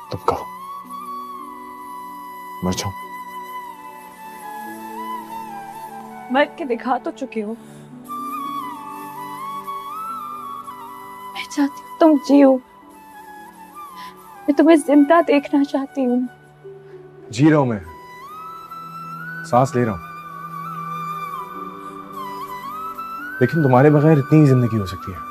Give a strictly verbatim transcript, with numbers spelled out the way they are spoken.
तुम कहो, मर जाऊं? मर के दिखा तो चुके हो। मैं चाहती हूँ तुम जियो। मैं तुम्हें जिंदा देखना चाहती हूँ। जी रहा हूं मैं, सांस ले रहा हूं, लेकिन तुम्हारे बगैर इतनी ही जिंदगी हो सकती है।